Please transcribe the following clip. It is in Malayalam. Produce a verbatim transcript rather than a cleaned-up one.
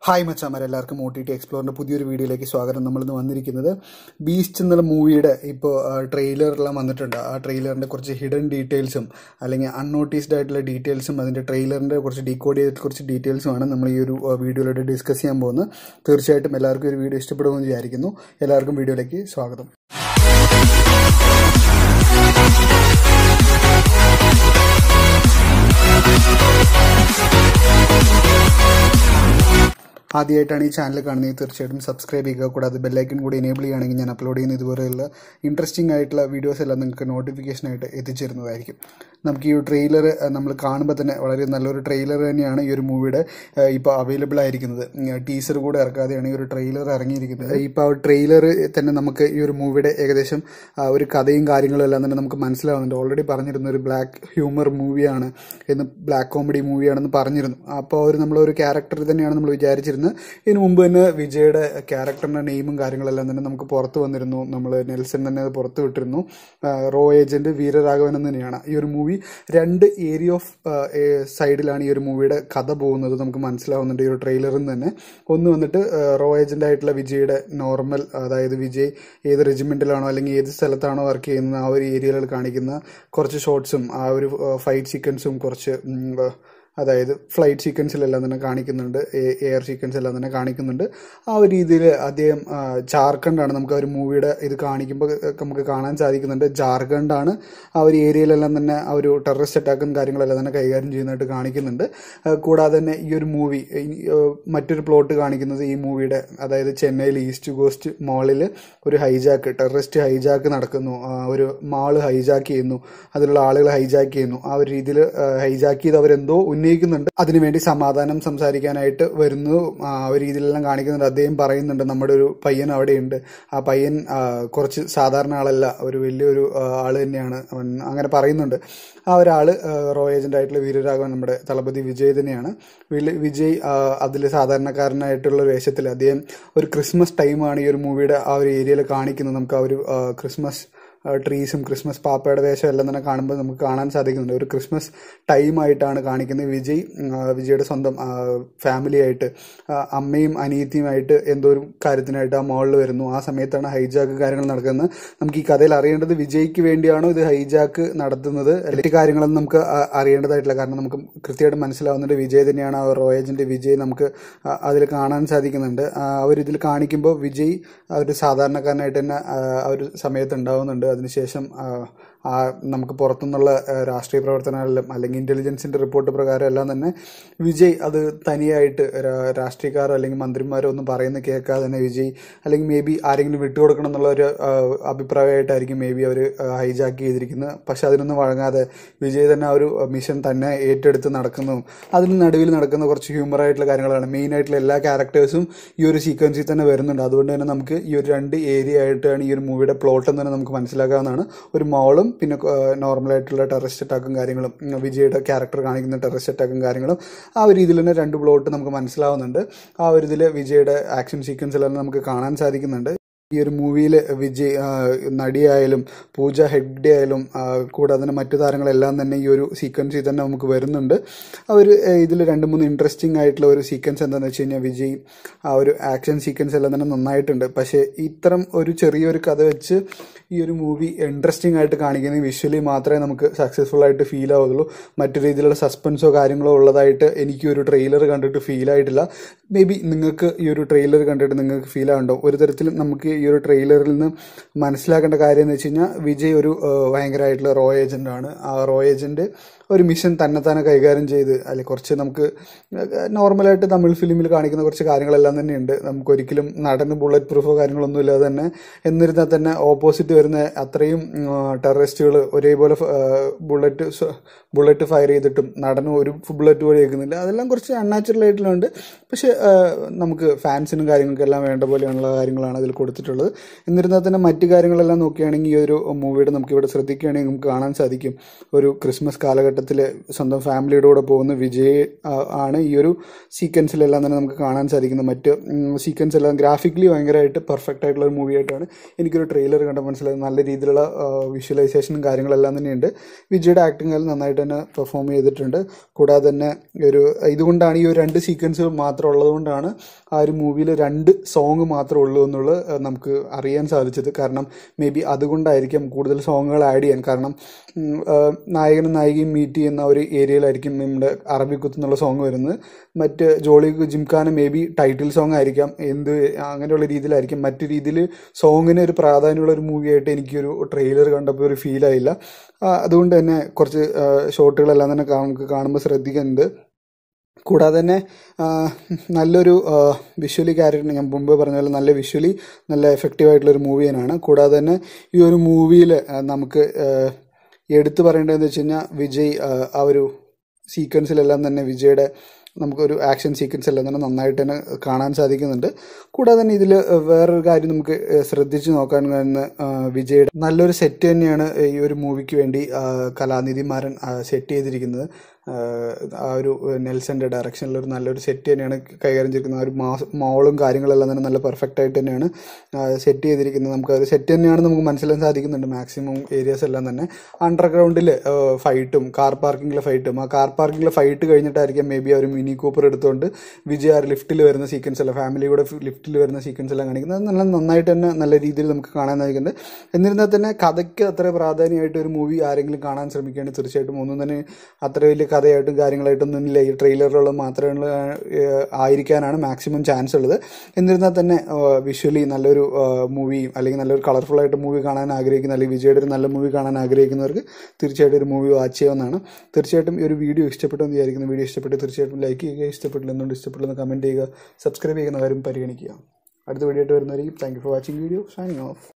ഹായ് മച്ചാമാരെ, എല്ലാവർക്കും ഒ ടി ടി എക്സ്പ്ലോറിൻ്റെ പുതിയൊരു വീഡിയോയിലേക്ക് സ്വാഗതം. നമ്മളിന്ന് വന്നിരിക്കുന്നത് ബീസ്റ്റ് എന്നുള്ള മൂവിയുടെ ഇപ്പോൾ ട്രെയിലറെല്ലാം വന്നിട്ടുണ്ട്. ആ ട്രെയിലറിൻ്റെ കുറച്ച് ഹിഡൻ ഡീറ്റെയിൽസും അല്ലെങ്കിൽ അൺനോട്ടീസ്ഡ് ആയിട്ടുള്ള ഡീറ്റെയിൽസും അതിൻ്റെ ട്രെയിലറിൻ്റെ കുറച്ച് ഡീകോഡ് ചെയ്തിട്ട് കുറച്ച് ഡീറ്റെയിൽസുമാണ് നമ്മൾ ഈ ഒരു വീഡിയോയിലൂടെ ഡിസ്കസ് ചെയ്യാൻ പോകുന്നത്. തീർച്ചയായിട്ടും എല്ലാവർക്കും ഒരു വീഡിയോ ഇഷ്ടപ്പെടുമെന്ന് വിചാരിക്കുന്നു. എല്ലാവർക്കും വീഡിയോയിലേക്ക് സ്വാഗതം. ആദ്യമായിട്ടാണ് ഈ ചാനൽ കാണുന്നത്, തീർച്ചയായിട്ടും സബ്സ്ക്രൈബ് ചെയ്യുക. കൂടാതെ ബെല്ലൈക്കൺ കൂടി എനേബിൾ ചെയ്യുകയാണെങ്കിൽ ഞാൻ അപ്ലോഡ് ചെയ്യുന്ന ഇതുപോലെയുള്ള ഇൻട്രസ്റ്റിംഗ് ആയിട്ടുള്ള വീഡിയോസ് എല്ലാം നിങ്ങൾക്ക് നോട്ടിഫിക്കേഷനായിട്ട് എത്തിച്ചേരുന്നതായിരിക്കും. നമുക്ക് ഈ ഒരു ട്രെയിലർ നമ്മൾ കാണുമ്പോൾ തന്നെ വളരെ നല്ലൊരു ട്രെയിലർ തന്നെയാണ് ഈ ഒരു മൂവിയുടെ ഇപ്പോൾ അവൈലബിൾ ആയിരിക്കുന്നത്. ടീസർ കൂടെ ഇറക്കാതെയാണ് ഈ ഒരു ട്രെയിലർ ഇറങ്ങിയിരിക്കുന്നത്. ഇപ്പോൾ ആ ട്രെയിലർ തന്നെ നമുക്ക് ഈ ഒരു മൂവിയുടെ ഏകദേശം ഒരു കഥയും കാര്യങ്ങളും എല്ലാം തന്നെ നമുക്ക് മനസ്സിലാവുന്നുണ്ട്. ഓൾറെഡി പറഞ്ഞിരുന്നു ഒരു ബ്ലാക്ക് ഹ്യൂമർ മൂവിയാണ് എന്ന്, ബ്ലാക്ക് കോമഡി മൂവിയാണെന്ന് പറഞ്ഞിരുന്നു. അപ്പോൾ അവർ നമ്മളൊരു ക്യാരക്ടർ തന്നെയാണ് നമ്മൾ വിചാരിച്ചിരുന്നത്. ഇതിനു മുമ്പ് തന്നെ വിജയുടെ ക്യാരക്ടറിന്റെ നെയിമും കാര്യങ്ങളെല്ലാം തന്നെ നമുക്ക് പുറത്തു വന്നിരുന്നു. നമ്മൾ നെൽസൺ തന്നെ അത് പുറത്തു വിട്ടിരുന്നു. റോ ഏജന്റ് വീരരാഘവൻ എന്ന് തന്നെയാണ്. ഈ ഒരു മൂവി രണ്ട് ഏരിയ ഓഫ് സൈഡിലാണ് ഈ ഒരു മൂവിയുടെ കഥ പോകുന്നത് നമുക്ക് മനസ്സിലാവുന്നുണ്ട് ഈ ഒരു ട്രെയിലറിൽ നിന്ന് തന്നെ. ഒന്ന് വന്നിട്ട് റോ ഏജന്റ് ആയിട്ടുള്ള വിജയുടെ നോർമൽ, അതായത് വിജയ് ഏത് റെജിമെന്റിലാണോ അല്ലെങ്കിൽ ഏത് സ്ഥലത്താണോ വർക്ക് ചെയ്യുന്നത് ആ ഒരു ഏരിയയിൽ കാണിക്കുന്ന കുറച്ച് ഷോട്ട്സും ആ ഒരു ഫൈറ്റ് സീക്വൻസും കുറച്ച് അതായത് ഫ്ലൈറ്റ് സീക്വൻസിലെല്ലാം തന്നെ കാണിക്കുന്നുണ്ട്, എയർ സീക്വൻസ് എല്ലാം തന്നെ കാണിക്കുന്നുണ്ട്. ആ ഒരു രീതിയിൽ അദ്ദേഹം ജാർഖണ്ഡാണ് നമുക്ക് ആ ഒരു മൂവിയുടെ ഇത് കാണിക്കുമ്പോൾ നമുക്ക് കാണാൻ സാധിക്കുന്നുണ്ട്. ജാർഖണ്ഡാണ് ആ ഒരു ഏരിയയിലെല്ലാം തന്നെ ആ ഒരു ടെററിസ്റ്റ് അറ്റാക്കും കാര്യങ്ങളെല്ലാം തന്നെ കൈകാര്യം ചെയ്യുന്നതായിട്ട് കാണിക്കുന്നുണ്ട്. കൂടാതെ തന്നെ ഈ ഒരു മൂവി മറ്റൊരു പ്ലോട്ട് കാണിക്കുന്നത് ഈ മൂവിയുടെ, അതായത് ചെന്നൈയിൽ ഈസ്റ്റ് കോസ്റ്റ് മാളിൽ ഒരു ഹൈജാക്ക്, ടെററിസ്റ്റ് ഹൈജാക്ക് നടക്കുന്നു. ഒരു മാള് ഹൈജാക്ക് ചെയ്യുന്നു, അതിലുള്ള ആളുകൾ ഹൈജാക്ക് ചെയ്യുന്നു. ആ ഒരു രീതിയിൽ ഹൈജാക്ക് ചെയ്ത് അവരെന്തോ ഉന്നയിക്കുന്നുണ്ട്. അതിനുവേണ്ടി സമാധാനം സംസാരിക്കാനായിട്ട് വരുന്നു. ആ ഒരു രീതിയിലെല്ലാം കാണിക്കുന്നുണ്ട്. അദ്ദേഹം പറയുന്നുണ്ട് നമ്മുടെ ഒരു പയ്യൻ അവിടെയുണ്ട്, ആ പയ്യൻ കുറച്ച് സാധാരണ ആളല്ല, ഒരു വലിയൊരു ആള് തന്നെയാണ് അവൻ, അങ്ങനെ പറയുന്നുണ്ട്. ആ ഒരാള് റോ ഏജന്റ് ആയിട്ടുള്ള വീരരാഘവൻ, നമ്മുടെ തലപതി വിജയ് തന്നെയാണ്. വിജയ് അതിൽ സാധാരണക്കാരനായിട്ടുള്ള വേഷത്തിൽ അദ്ദേഹം ഒരു ക്രിസ്മസ് ടൈമാണ് ഈ ഒരു മൂവിയുടെ ആ ഒരു ഏരിയയിൽ കാണിക്കുന്നത്. നമുക്ക് ആ ഒരു ക്രിസ്മസ് ട്രീസും ക്രിസ്മസ് പാപ്പയുടെ വേഷം എല്ലാം തന്നെ കാണുമ്പോൾ നമുക്ക് കാണാൻ സാധിക്കുന്നുണ്ട്. ഒരു ക്രിസ്മസ് ടൈമായിട്ടാണ് കാണിക്കുന്നത്. വിജയ് വിജയുടെ സ്വന്തം ഫാമിലി ആയിട്ട് അമ്മയും അനിയത്തിയുമായിട്ട് എന്തോ ഒരു കാര്യത്തിനായിട്ട് ആ മോളിൽ വരുന്നു. ആ സമയത്താണ് ഹൈജാക്ക് കാര്യങ്ങൾ നടക്കുന്നത്. നമുക്ക് ഈ കഥയിൽ അറിയേണ്ടത് വിജയ്ക്ക് വേണ്ടിയാണോ ഇത് ഹൈജാക്ക് നടത്തുന്നത്, അല്ലെങ്കിൽ കാര്യങ്ങളൊന്നും നമുക്ക് അറിയേണ്ടതായിട്ടില്ല. കാരണം നമുക്ക് കൃത്യമായിട്ട് മനസ്സിലാവുന്നുണ്ട് വിജയ് തന്നെയാണ് ആ റോ ഏജന്റ് വിജയ് നമുക്ക് അതിൽ കാണാൻ സാധിക്കുന്നുണ്ട്. അവരിതിൽ കാണിക്കുമ്പോൾ വിജയ് ഒരു സാധാരണക്കാരനായിട്ട് തന്നെ ആ ഒരു സമയത്ത് ഉണ്ടാവുന്നുണ്ട്. അതിനുശേഷം ആ നമുക്ക് പുറത്തുനിന്നുള്ള രാഷ്ട്രീയ പ്രവർത്തനങ്ങളിലും അല്ലെങ്കിൽ ഇന്റലിജൻസിന്റെ റിപ്പോർട്ട് പ്രകാരം എല്ലാം തന്നെ വിജയ് അത് തനിയായിട്ട് രാഷ്ട്രീയക്കാരോ അല്ലെങ്കിൽ മന്ത്രിമാരോ ഒന്നും പറയുന്ന കേൾക്കാതെ തന്നെ വിജയ് അല്ലെങ്കിൽ മേ ബി ആരെങ്കിലും വിട്ടുകൊടുക്കണം എന്നുള്ള ഒരു അഭിപ്രായമായിട്ടായിരിക്കും മേ ബി അവർ ഹൈജാക്ക് ചെയ്തിരിക്കുന്നത്. പക്ഷെ അതിനൊന്നും വഴങ്ങാതെ വിജയ് തന്നെ ആ ഒരു മിഷൻ തന്നെ ഏറ്റെടുത്ത് നടക്കുന്നു. അതിന് നടുവിൽ നടക്കുന്ന കുറച്ച് ഹ്യൂമറായിട്ടുള്ള കാര്യങ്ങളാണ്. മെയിൻ ആയിട്ടുള്ള എല്ലാ ക്യാരക്ടേഴ്സും ഈ ഒരു സീക്വൻസിൽ തന്നെ വരുന്നുണ്ട്. അതുകൊണ്ട് തന്നെ നമുക്ക് ഈ ഒരു രണ്ട് ഏരിയ ആയിട്ടാണ് ഈ ഒരു മൂവിയുടെ പ്ലോട്ട് എന്ന് തന്നെ നമുക്ക് മനസ്സിലാക്കാവുന്നതാണ്. ഒരു മോളും പിന്നെ നോർമലായിട്ടുള്ള ടെററിസ്റ്റ് അറ്റാക്കും കാര്യങ്ങളും, വിജയുടെ ക്യാരക്ടർ കാണിക്കുന്ന ടെററിസ്റ്റ് അറ്റാക്കും കാര്യങ്ങളും, ആ ഒരു രീതിയിൽ തന്നെ രണ്ട് പ്ലോട്ട് നമുക്ക് മനസ്സിലാവുന്നുണ്ട്. ആ ഒരു ഇതിൽ വിജയുടെ ആക്ഷൻ സീക്വൻസിലെല്ലാം നമുക്ക് കാണാൻ സാധിക്കുന്നുണ്ട്. ഈ ഒരു മൂവിയിൽ വിജയ് നടിയായാലും പൂജ ഹെഗ്ഡെ ആയാലും കൂടാതെ തന്നെ മറ്റു താരങ്ങളെല്ലാം തന്നെ ഈ ഒരു സീക്വൻസിൽ തന്നെ നമുക്ക് വരുന്നുണ്ട്. അവർ ഇതിൽ രണ്ട് മൂന്ന് ഇൻട്രസ്റ്റിംഗ് ആയിട്ടുള്ള ഒരു സീക്വൻസ് എന്താണെന്ന് വെച്ച് കഴിഞ്ഞാൽ വിജയ് ആ ഒരു ആക്ഷൻ സീക്വൻസ് എല്ലാം തന്നെ നന്നായിട്ടുണ്ട്. പക്ഷേ ഇത്തരം ഒരു ചെറിയൊരു കഥ വെച്ച് ഈ ഒരു മൂവി ഇൻട്രസ്റ്റിംഗ് ആയിട്ട് കാണിക്കുന്നത് വിഷ്വലി മാത്രമേ നമുക്ക് സക്സസ്ഫുൾ ആയിട്ട് ഫീൽ ആവുള്ളൂ. മറ്റു രീതിയിലുള്ള സസ്പെൻസോ കാര്യങ്ങളോ ഉള്ളതായിട്ട് എനിക്ക് ഒരു ട്രെയിലർ കണ്ടിട്ട് ഫീൽ ആയിട്ടില്ല. മേ ബി നിങ്ങൾക്ക് ഈ ഒരു ട്രെയിലർ കണ്ടിട്ട് നിങ്ങൾക്ക് ഫീൽ ആവുന്നുണ്ടോ? ഒരു തരത്തിലും നമുക്ക് ഈ ഒരു ട്രെയിലറിൽ നിന്ന് മനസ്സിലാക്കേണ്ട കാര്യം എന്ന് വെച്ച് കഴിഞ്ഞാൽ വിജയ് ഒരു ഭയങ്കരമായിട്ടുള്ള റോ ഏജന്റ് ആണ്. ആ റോ ഏജന്റ് ഒരു മിഷൻ തന്നെ തന്നെ കൈകാര്യം ചെയ്ത്, അല്ലെങ്കിൽ കുറച്ച് നമുക്ക് നോർമലായിട്ട് തമിഴ് ഫിലിമിൽ കാണിക്കുന്ന കുറച്ച് കാര്യങ്ങളെല്ലാം തന്നെയുണ്ട്. നമുക്കൊരിക്കലും നടന് ബുള്ളറ്റ് പ്രൂഫോ കാര്യങ്ങളൊന്നും ഇല്ലാതെ തന്നെ എന്നിരുന്നാൽ തന്നെ ഓപ്പോസിറ്റ് വരുന്ന അത്രയും ടെററിസ്റ്റുകൾ ഒരേപോലെ ബുള്ളറ്റ് ബുള്ളറ്റ് ഫയർ ചെയ്തിട്ടും നടന് ഒരു ബുള്ളറ്റ് പോലും കേൾക്കുന്നില്ല. അതെല്ലാം കുറച്ച് അൺനാച്ചുറൽ ആയിട്ടുള്ളുണ്ട്. പക്ഷെ നമുക്ക് ഫാൻസിനും കാര്യങ്ങൾക്കെല്ലാം വേണ്ട പോലെയുള്ള കാര്യങ്ങളാണ് അതിൽ കൊടുത്തിട്ടുള്ളത്. എന്നിരുന്നാൽ തന്നെ മറ്റു കാര്യങ്ങളെല്ലാം നോക്കുകയാണെങ്കിൽ ഈ ഒരു മൂവിയുടെ നമുക്കിവിടെ ശ്രദ്ധിക്കുകയാണെങ്കിൽ നമുക്ക് കാണാൻ സാധിക്കും ഒരു ക്രിസ്മസ് കാലഘട്ടം കാലഘട്ടത്തിൽ സ്വന്തം ഫാമിലിയുടെ കൂടെ പോകുന്ന വിജയ് ആണ് ഈ ഒരു സീക്വൻസിലെല്ലാം തന്നെ നമുക്ക് കാണാൻ സാധിക്കുന്നത്. മറ്റ് സീക്വൻസ് എല്ലാം ഗ്രാഫിക്കലി ഭയങ്കരമായിട്ട് പെർഫെക്റ്റ് ആയിട്ടുള്ള ഒരു മൂവി ആയിട്ടാണ് എനിക്കൊരു ട്രെയിലർ കണ്ടാൽ മനസ്സിലായത്. നല്ല രീതിയിലുള്ള വിഷ്വലൈസേഷനും കാര്യങ്ങളെല്ലാം തന്നെയുണ്ട്. വിജയുടെ ആക്ടിങ് എല്ലാം നന്നായിട്ട് തന്നെ പെർഫോം ചെയ്തിട്ടുണ്ട്. കൂടാതെ തന്നെ ഒരു ഇതുകൊണ്ടാണ് ഈ ഒരു രണ്ട് സീക്വൻസുകൾ മാത്രം ഉള്ളതുകൊണ്ടാണ് ആ ഒരു മൂവിയിൽ രണ്ട് സോങ് മാത്രമേ ഉള്ളൂ എന്നുള്ളത് നമുക്ക് അറിയാൻ സാധിച്ചത്. കാരണം മേ ബി അതുകൊണ്ടായിരിക്കും കൂടുതൽ സോങ്ങുകൾ ആഡ് ചെയ്യാൻ. കാരണം നായകനും നായികയും മീറ്റ് ചെയ്യുന്ന ഒരു ഏരിയയിലായിരിക്കും നമ്മുടെ അറബി കുത്ത് എന്നുള്ള സോങ് വരുന്നത്. മറ്റ് Jolly Gymkhana maybe title song ആയിരിക്കാം, എന്ത് അങ്ങനെയുള്ള രീതിയിലായിരിക്കും. മറ്റു രീതിയിൽ സോങ്ങിന് ഒരു പ്രാധാന്യമുള്ള ഒരു മൂവിയായിട്ട് എനിക്കൊരു ട്രെയിലർ കണ്ടപ്പോൾ ഒരു ഫീൽ ആയില്ല. അതുകൊണ്ട് തന്നെ കുറച്ച് ഷോട്ടുകളെല്ലാം തന്നെ നമുക്ക് കാണുമ്പോൾ ശ്രദ്ധിക്കുന്നുണ്ട്. കൂടാതെ തന്നെ നല്ലൊരു വിഷ്വലി ക്യാരക്ടർ ഞാൻ മുമ്പ് പറഞ്ഞ പോലെ നല്ല വിഷ്വലി നല്ല എഫക്റ്റീവായിട്ടുള്ളൊരു മൂവി തന്നെയാണ്. കൂടാതെ തന്നെ ഈ ഒരു മൂവിയിൽ നമുക്ക് എടുത്തു പറയേണ്ടതെന്ന് വെച്ച് കഴിഞ്ഞാൽ വിജയ് ആ ഒരു സീക്വൻസിലെല്ലാം തന്നെ വിജയുടെ നമുക്കൊരു ആക്ഷൻ സീക്വൻസ് എല്ലാം തന്നെ നന്നായിട്ട് തന്നെ കാണാൻ സാധിക്കുന്നുണ്ട്. കൂടാതെ തന്നെ ഇതിൽ വേറൊരു കാര്യം നമുക്ക് ശ്രദ്ധിച്ച് നോക്കാൻ കഴിയുന്ന വിജയുടെ നല്ലൊരു സെറ്റ് തന്നെയാണ് ഈ ഒരു മൂവിക്ക് വേണ്ടി കലാനിധിമാരൻ സെറ്റ് ചെയ്തിരിക്കുന്നത്. ആ ഒരു നെൽസന്റെ ഡയറക്ഷനിൽ ഒരു നല്ലൊരു സെറ്റ് തന്നെയാണ് കൈകാര്യം ചെയ്തിരിക്കുന്നത്. ആ ഒരു മാസ് മോളും കാര്യങ്ങളെല്ലാം തന്നെ നല്ല പെർഫെക്റ്റ് ആയിട്ട് തന്നെയാണ് സെറ്റ് ചെയ്തിരിക്കുന്നത്. നമുക്ക് ഒരു സെറ്റ് തന്നെയാണ് നമുക്ക് മനസ്സിലാക്കാൻ സാധിക്കുന്നുണ്ട്. മാക്സിമം ഏരിയാസ് എല്ലാം തന്നെ അണ്ടർഗ്രൗണ്ടിൽ ഫൈറ്റും കാർ പാർക്കിങ്ങിലെ ഫൈറ്റും ആ കാർ പാർക്കിങ്ങിലെ ഫൈറ്റ് കഴിഞ്ഞിട്ടായിരിക്കും മേ ബി ആ ഒരു മിനി കൂപ്പർ എടുത്തുകൊണ്ട് വിജയ് ആ ലിഫ്റ്റിൽ വരുന്ന സീക്വൻസ് അല്ല ഫാമിലിയുടെ ലിഫ്റ്റിൽ വരുന്ന സീക്വൻസ് എല്ലാം കാണിക്കുന്നത്. അത് നല്ല നന്നായിട്ട് തന്നെ നല്ല രീതിയിൽ നമുക്ക് കാണാൻ സാധിക്കുന്നുണ്ട്. എന്നിരുന്നാൽ തന്നെ കഥയ്ക്ക് അത്ര പ്രാധാന്യമായിട്ട് ഒരു മൂവി ആരെങ്കിലും കാണാൻ ശ്രമിക്കുകയാണെങ്കിൽ തീർച്ചയായിട്ടും ഒന്നും തന്നെ അത്ര വലിയ കഥയായിട്ടും കാര്യങ്ങളായിട്ടൊന്നും ഇല്ല. ഈ ട്രെയിലറുകൾ മാത്രമേ ആയിരിക്കാനാണ് മാക്സിമം ചാൻസ് ഉള്ളത്. എന്നിരുന്നാൽ തന്നെ വിഷ്വലി നല്ലൊരു മൂവിയും അല്ലെങ്കിൽ നല്ലൊരു കളർഫുൾ ആയിട്ട് മൂവി കാണാൻ ആഗ്രഹിക്കുന്ന അല്ലെങ്കിൽ വിജയുടെ ഒരു നല്ല മൂവി കാണാൻ ആഗ്രഹിക്കുന്നവർക്ക് തീർച്ചയായിട്ടും ഒരു മൂവി വാച്ച് ചെയ്യാവുന്നതാണ്. തീർച്ചയായിട്ടും ഈ ഒരു വീഡിയോ ഇഷ്ടപ്പെട്ടെന്ന് വിചാരിക്കുന്നു. വീഡിയോ ഇഷ്ടപ്പെട്ട് തീർച്ചയായിട്ടും ലൈക്ക് ചെയ്യുക, ഇഷ്ടപ്പെട്ടില്ല എന്തുകൊണ്ട് ഇഷ്ടപ്പെട്ടെന്ന് കമൻറ്റ് ചെയ്യുക, സബ്സ്ക്രൈബ് ചെയ്യുന്ന കാര്യം പരിഗണിക്കുക. അടുത്ത വീഡിയോ ആയിട്ട് വരുന്നവരെയും thank you for watching video. Signing of.